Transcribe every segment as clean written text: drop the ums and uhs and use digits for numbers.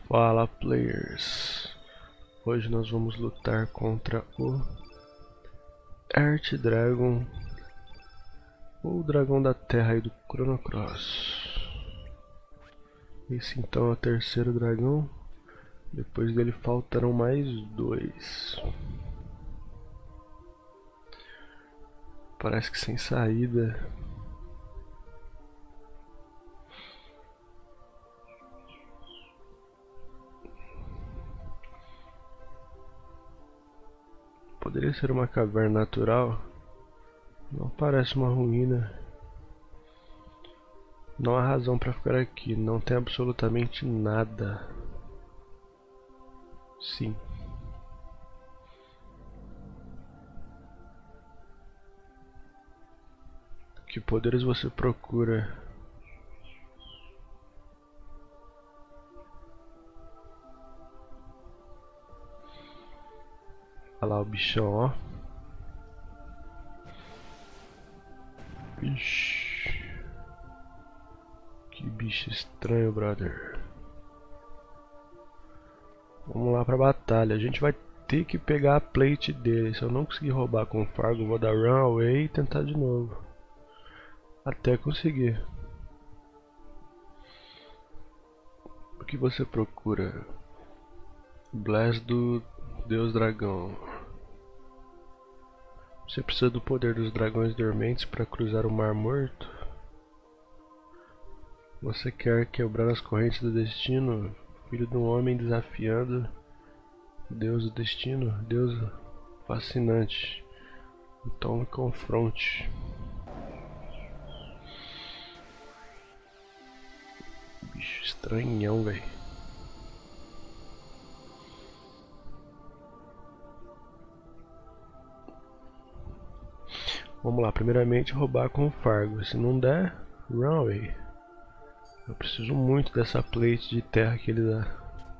Fala, players! Hoje nós vamos lutar contra o Earth Dragon, ou o dragão da terra aí do Chrono Cross. Esse então é o terceiro dragão. Depois dele faltarão mais dois. Parece que sem saída. Poderia ser uma caverna natural. Não parece uma ruína. Não há razão para ficar aqui. Não tem absolutamente nada. Sim. Que poderes você procura? Olha lá o bichão, ó. Ixi. Que bicho estranho, brother. Vamos lá pra batalha. A gente vai ter que pegar a plate dele. Se eu não conseguir roubar com o Fargo, vou dar run away e tentar de novo. Até conseguir. O que você procura? Blast do Deus Dragão. Você precisa do poder dos dragões dormentes para cruzar o Mar Morto? Você quer quebrar as correntes do destino? Filho de um homem desafiando o Deus do destino? Deus fascinante. Então me confronte. Bicho estranhão, velho. Vamos lá, primeiramente roubar com o Fargo. Se não der, run away. Eu preciso muito dessa plate de terra que ele dá.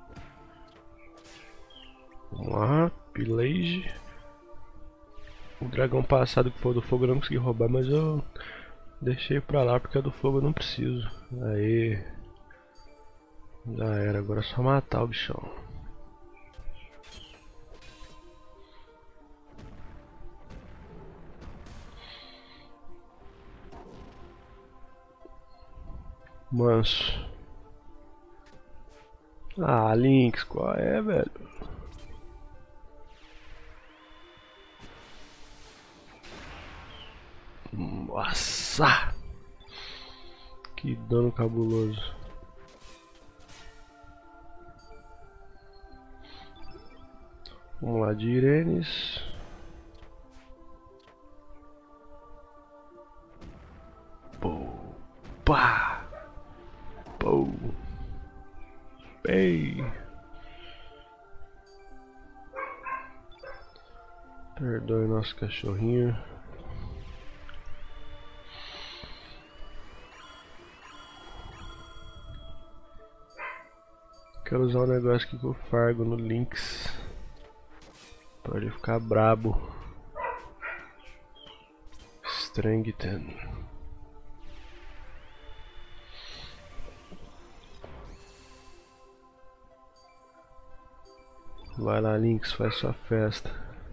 Vamos lá, pillage. O dragão passado que foi do fogo eu não consegui roubar, mas eu deixei pra lá porque a do fogo eu não preciso. Aê. Já era, agora é só matar o bichão. Manso. Ah, Lynx, qual é, velho? Nossa! Que dano cabuloso. Vamos lá, de Irenes. Pá! Pô! Ei! Perdoe nosso cachorrinho. Quero usar um negócio aqui com o Fargo no Lynx. Pra ele ficar brabo. Strengthen. Vai lá, Lynx, faz sua festa.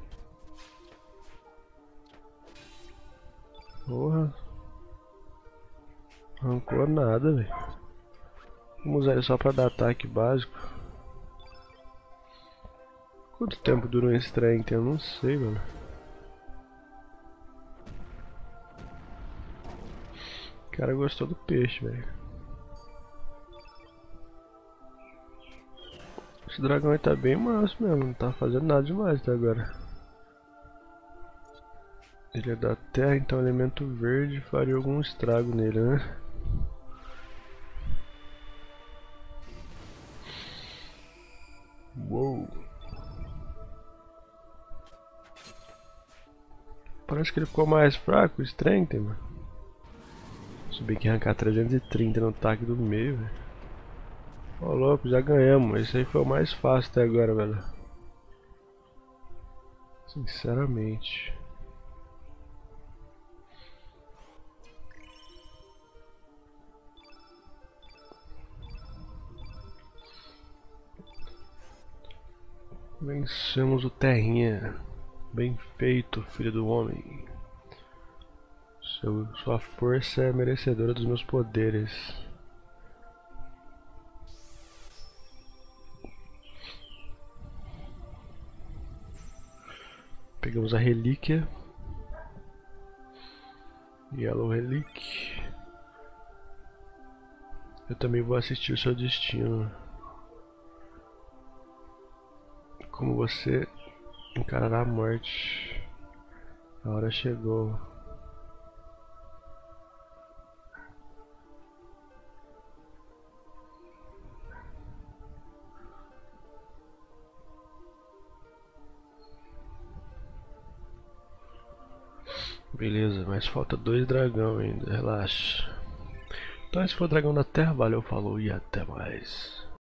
Porra. Arrancou nada, velho. Vamos usar ele só pra dar ataque básico. Quanto tempo dura um Strength? Eu não sei, mano. O cara gostou do peixe, velho. Esse dragão aí tá bem massa mesmo, não tá fazendo nada demais até agora. Ele é da terra, então elemento verde faria algum estrago nele, né? Uou! Parece que ele ficou mais fraco, o Strength, mano. Se bem que arrancar 330 no ataque do meio, velho. Ô louco, já ganhamos. Esse aí foi o mais fácil até agora, velho. Sinceramente. Vencemos o Terrinha. Bem feito, filho do homem. Sua força é merecedora dos meus poderes. Pegamos a relíquia. Yellow Relic. Eu também vou assistir o seu destino. Como você encarará a morte. A hora chegou. Beleza, mas falta 2 dragão ainda, relaxa. Então esse foi o Dragão da Terra, valeu, falou e até mais.